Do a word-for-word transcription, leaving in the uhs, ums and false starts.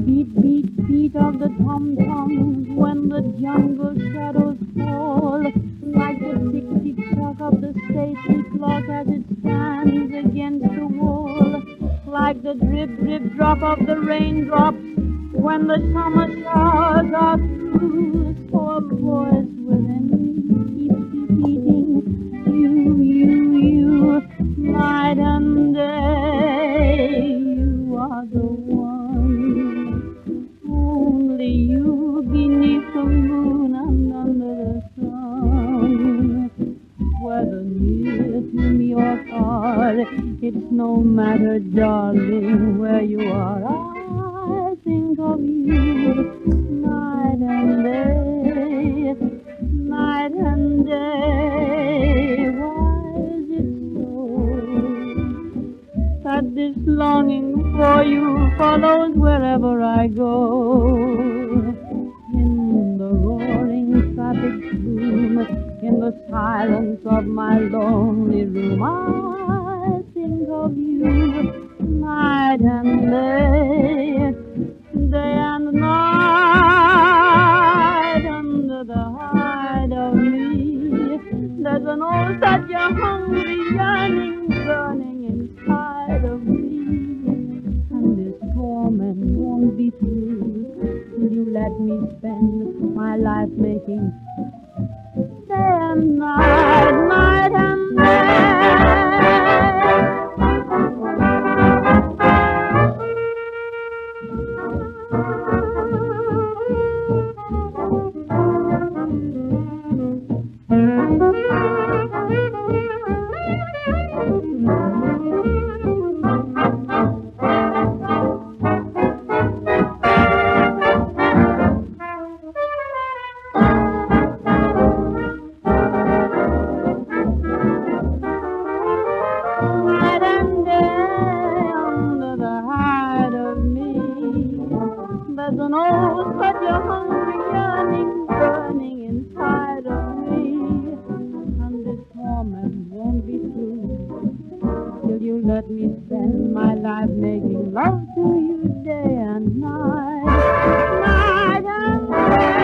beat, beat, beat of the tom-toms when the jungle shadows fall, like the tick-tick-tock of the stately clock as it stands against the wall, like the drip, drip, drop of the raindrops when the summer showers are through. So a voice within me keeps repeating, you, you, you, night and day, you are the one, only you beneath the moon and under the sun. Whether near to me or far, it's no matter, darling, where you are, I think of you night and day, night and day. Why is it so that this longing for you follows wherever I go? In the roaring traffic boom, in the silence of my lonely room, I think of you night and day, day and night. Under the hide of me, there's an old such a hungry yearning burning inside of me, and this torment won't be through till you let me spend my life making day and night, night and day. There's an old such a hungry yearning burning inside of me, and this torment won't be through till you let me spend my life making love to you day and night, night and day.